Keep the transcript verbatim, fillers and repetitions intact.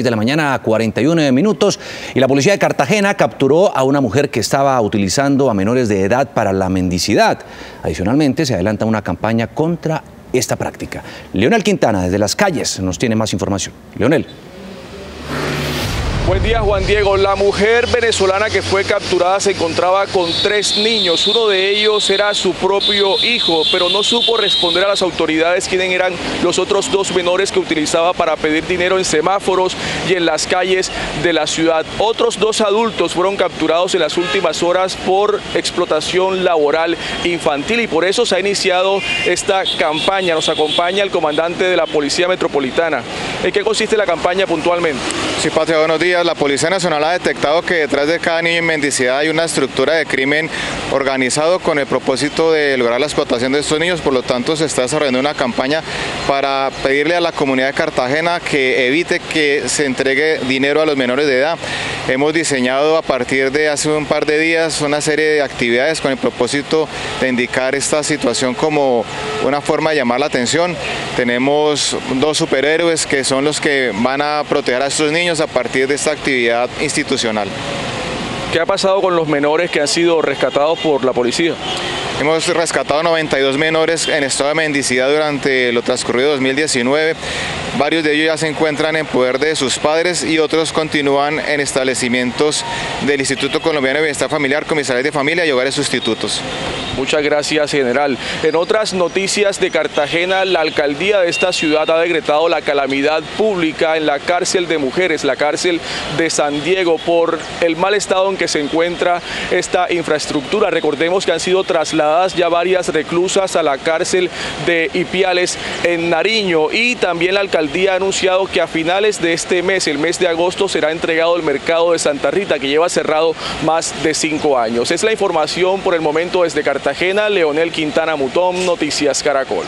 de la mañana, cuarenta y uno minutos, y la policía de Cartagena capturó a una mujer que estaba utilizando a menores de edad para la mendicidad. Adicionalmente, se adelanta una campaña contra esta práctica. Leonel Quintana, desde las calles, nos tiene más información. Leonel. Buen día, Juan Diego. La mujer venezolana que fue capturada se encontraba con tres niños. Uno de ellos era su propio hijo, pero no supo responder a las autoridades quiénes eran los otros dos menores que utilizaba para pedir dinero en semáforos y en las calles de la ciudad. Otros dos adultos fueron capturados en las últimas horas por explotación laboral infantil y por eso se ha iniciado esta campaña. Nos acompaña el comandante de la Policía Metropolitana. ¿En qué consiste la campaña puntualmente? Sí, Patria, buenos días. La Policía Nacional ha detectado que detrás de cada niño en mendicidad hay una estructura de crimen organizado con el propósito de lograr la explotación de estos niños. Por lo tanto, se está desarrollando una campaña para pedirle a la comunidad de Cartagena que evite que se entregue dinero a los menores de edad. Hemos diseñado a partir de hace un par de días una serie de actividades con el propósito de indicar esta situación como una forma de llamar la atención. Tenemos dos superhéroes que son los que van a proteger a estos niños a partir de esta actividad institucional. ¿Qué ha pasado con los menores que han sido rescatados por la policía? Hemos rescatado noventa y dos menores en estado de mendicidad durante lo transcurrido dos mil diecinueve. Varios de ellos ya se encuentran en poder de sus padres y otros continúan en establecimientos del Instituto Colombiano de Bienestar Familiar, Comisarias de Familia y Hogares Sustitutos. Muchas gracias, general. En otras noticias de Cartagena, la alcaldía de esta ciudad ha decretado la calamidad pública en la cárcel de mujeres, la cárcel de San Diego, por el mal estado en que se encuentra esta infraestructura. Recordemos que han sido trasladadas ya varias reclusas a la cárcel de Ipiales en Nariño, y también la alcaldía ha anunciado que a finales de este mes, el mes de agosto, será entregado el mercado de Santa Rita, que lleva cerrado más de cinco años. Es la información por el momento desde Cartagena. Leonel Quintana Mutón, Noticias Caracol.